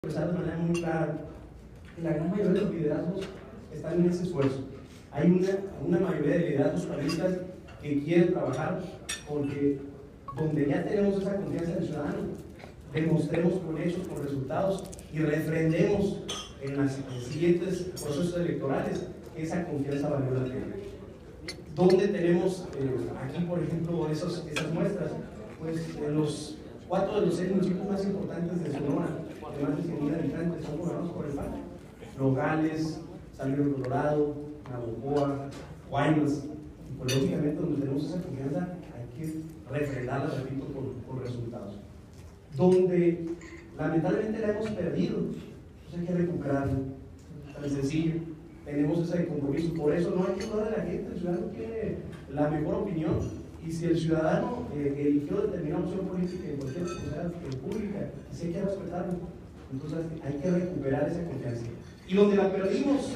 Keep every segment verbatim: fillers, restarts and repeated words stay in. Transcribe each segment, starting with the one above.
expresar de manera muy clara que la gran mayoría de los liderazgos están en ese esfuerzo. Hay una, una mayoría de liderazgos panistas que quieren trabajar porque donde ya tenemos esa confianza del ciudadano, demostremos con hechos, con resultados y refrendemos en los siguientes procesos electorales que esa confianza valió la pena. ¿Dónde tenemos eh, aquí, por ejemplo, esos, esas muestras? Pues en los cuatro de los seis municipios más importantes de Sonora, de más de cien mil habitantes, son gobernados por el P A N. Nogales, San Luis Colorado, Navojoa, Guaymas, y pues lógicamente donde tenemos esa confianza hay que refrendarla, repito, con, con resultados. Donde lamentablemente la hemos perdido, pues hay que recuperarla, tan sencillo. Tenemos ese compromiso, por eso no hay que dudar de la gente, el ciudadano tiene la mejor opinión, y si el ciudadano eh, eligió determinada opción política en cualquier sociedad pública, pues hay que respetarlo. Entonces hay que recuperar esa confianza. Y donde la perdimos,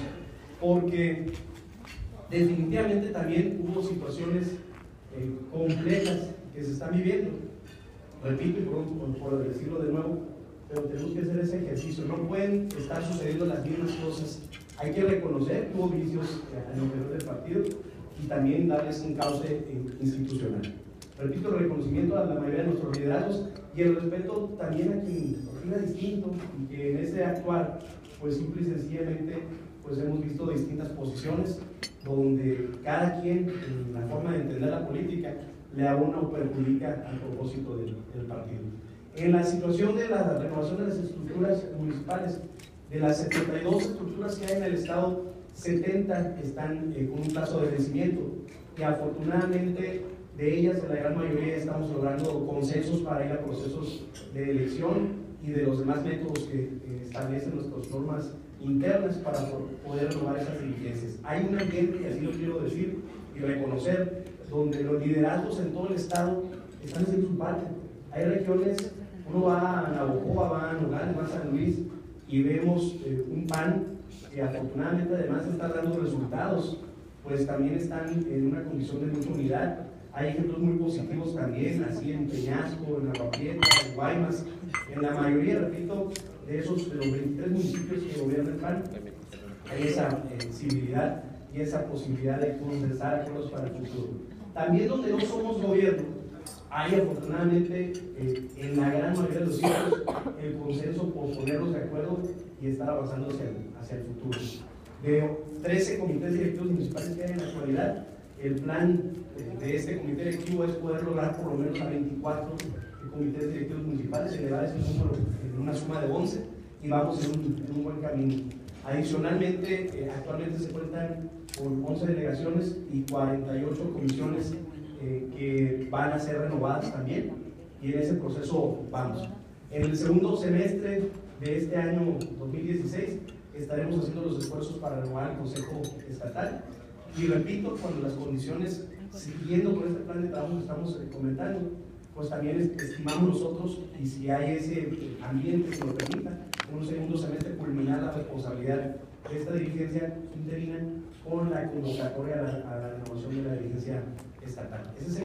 porque definitivamente también hubo situaciones eh, complejas que se están viviendo. Repito, y por, por decirlo de nuevo, pero tenemos que hacer ese ejercicio. No pueden estar sucediendo las mismas cosas. Hay que reconocer que hubo vicios al interior del partido y también darles un cauce institucional. Repito, el reconocimiento a la mayoría de nuestros liderazgos y el respeto también a quien opina distinto y que en ese actuar, pues simple y sencillamente, pues hemos visto distintas posiciones donde cada quien, en la forma de entender la política, le abona o perjudica al propósito del, del partido. En la situación de la renovación de las estructuras municipales, de las setenta y dos estructuras que hay en el estado, setenta están eh, con un plazo de vencimiento y afortunadamente de ellas, en la gran mayoría, estamos logrando consensos para ir a procesos de elección y de los demás métodos que eh, establecen nuestras normas internas para poder renovar esas diligencias. Hay un ambiente, y así lo quiero decir y reconocer, donde los liderazgos en todo el estado están haciendo su parte. Hay regiones, uno va a Navojoa, va a Nogales, va a San Luis y vemos eh, un P A N que afortunadamente además está dando resultados, pues también están en una condición de mucha unidad. Hay ejemplos muy positivos también, así en Peñasco, en Agua Prieta, en Guaymas, en la mayoría, repito, de esos de los veintitrés municipios que gobierna el P A N, hay esa eh, sensibilidad y esa posibilidad de conversar acuerdos para el futuro. También donde no somos gobierno, hay afortunadamente eh, en la gran mayoría de los sitios el consenso por ponernos de acuerdo y estar avanzando hacia el, hacia el futuro. De trece comités directivos municipales que hay en la actualidad, el plan de este comité directivo es poder lograr por lo menos a veinticuatro comités directivos municipales, elevar ese número en una suma de once y vamos en un, en un buen camino. Adicionalmente, eh, actualmente se cuentan con once delegaciones y cuarenta y ocho comisiones eh, que van a ser renovadas también, y en ese proceso vamos. En el segundo semestre de este año dos mil dieciséis estaremos haciendo los esfuerzos para renovar el Consejo Estatal. Y repito, cuando las condiciones, siguiendo con este plan de trabajo que estamos comentando, pues también estimamos nosotros, y si hay ese ambiente que lo permita, en un segundo semestre culminar la responsabilidad de esta dirigencia interina con la convocatoria a la, a la renovación de la dirigencia estatal. Ese es el